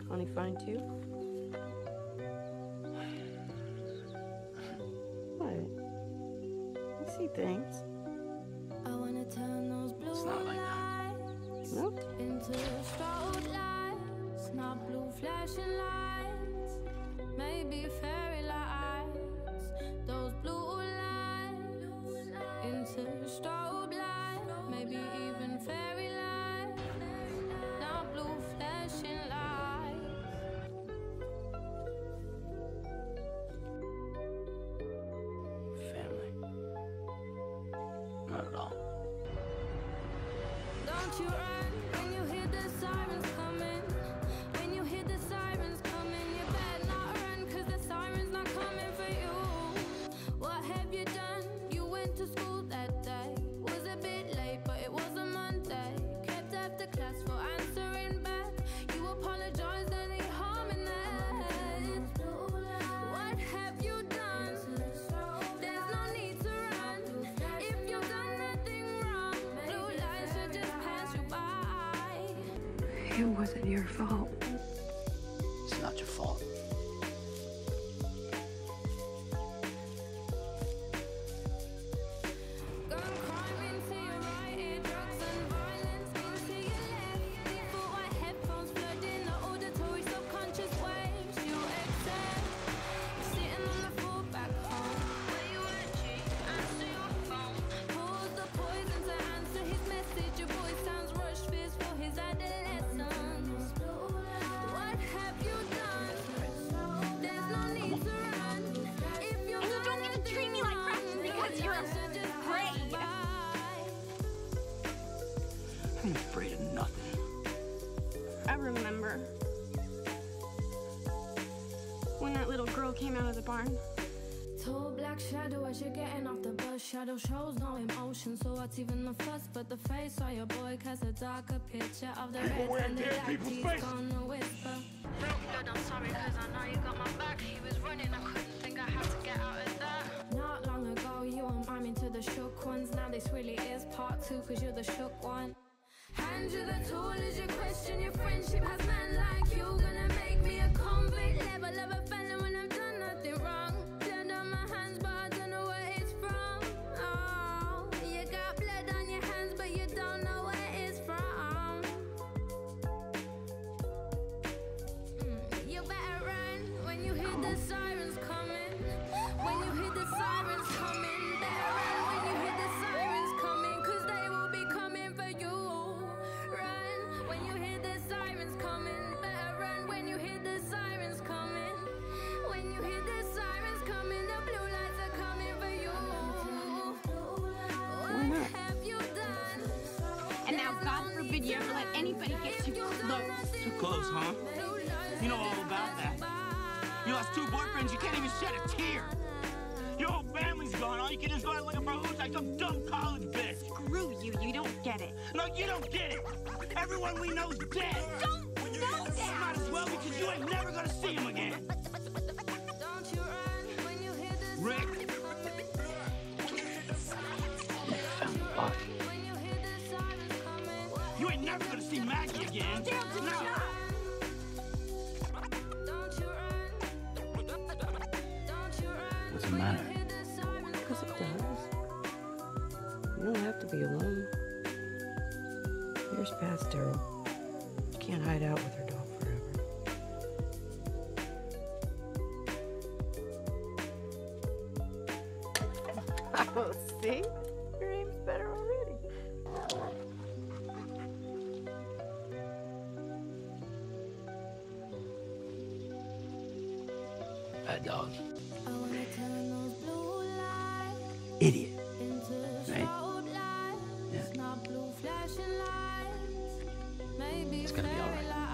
Honey fine too? What? I see things. I wanna turn those blue It's not like that. lights Nope. into strobe lights, not blue flashing lights, maybe fairy lights. Those blue lights into strobe lights, maybe even fairy lights, not blue flashing lights. Family. Not at all. Don't you run when you hear the sirens coming. When you hear the sirens coming, you better not run, 'cause the siren's not coming for you. What have you done? You went to school that day. Was a bit late, but it was a Monday. Kept after class for answering back. You apologized, any harm in that? What have you done? There's no need to run. If you've done nothing wrong, blue lights should just pass you by. It wasn't your fault. It's not your fault. Gun crime into your right ear, drugs and violence into your left. Default white headphones flooding the auditory subconscious waves. You accept sitting on the floor back home. Where you at, G? Answer your phone. Pause the poison to answer his message. Your voice sounds rushed, fears for his adolescence. What have you done? There's no need to run. If you're And you don't get to treat me like crap just because you're afraid. I'm afraid of nothing. I remember when that little girl came out of the barn. Tall black shadow as you're getting off the bus. Shadow shows no emotion, so what's even the fuss? But the face of your boy casts a darker picture of the red and the black. He's gonna whisper. Blood, I'm sorry, 'cause I know you got my back. He was running, I couldn't think I had to get out of that. Not long ago, you were miming to the shook ones. Now this really is part 2, 'cause you're the shook one. Hand you the tool as you question your friendship. Has man like you gonna make me a convict? Level of a felon when I've done nothing wrong. Blood on my hands, but I don't know where it's from. Oh, you got blood on your hands, but you don't know where it's from. You better run when you hear the sirens coming. When you hear the sirens coming, better run when you hear the sirens coming, 'cause they will be coming for you. Run when you hear the sirens coming. Better run when you hear the sirens coming. When you hear the sirens coming, the blue lights are coming for you. What have you done? And now, God forbid you ever let anybody get too close. Too close, huh? You know all about that. You lost 2 boyfriends, you can't even shed a tear. Your whole family's gone. All you can do is go out looking for who's like some dumb college bitch. Screw you, you don't get it. No, you don't get it. Everyone we know's dead. Don't know that! Might as well, because you ain't never gonna see him again. Don't you run when you hear the Rick. You found the body. when you hear the sirens coming. You ain't never gonna see Maggie again. No. Don't you run. Don't you run. What's the matter? When you hear the sirens Because it coming. does. You don't have to be alone. Years past, Daryl. You can't hide out with her dog forever. Oh, see? Your aim's better already. Bad dog. I wanna turn those blue lights Idiot. into Right. strobe lights, Yeah. not blue flashing lights. Maybe It's gonna be all fairy right.